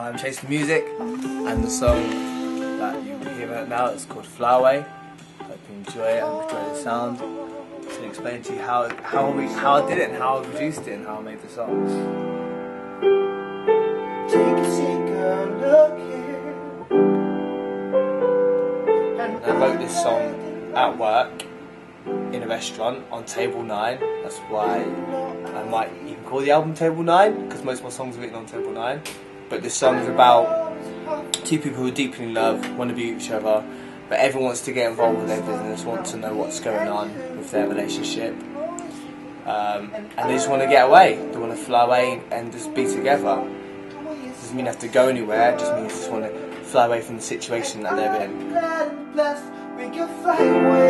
I'm Chase the Music, and the song that you will hear right now is called Fly Away. Hope you enjoy it and enjoy the sound. To explain to you how I did it, and how I produced it, and how I made the songs. Take a second look here. And I wrote this song at work, in a restaurant, on table 9. That's why I might even call the album Table 9, because most of my songs are written on table 9. But this song is about two people who are deeply in love, want to be with each other, but everyone wants to get involved with their business, wants to know what's going on with their relationship, and they just want to get away. They want to fly away and just be together. It doesn't mean you have to go anywhere, it just means you just want to fly away from the situation that they're in.